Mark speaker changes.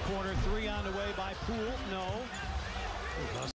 Speaker 1: corner, three on the way by Poole. No.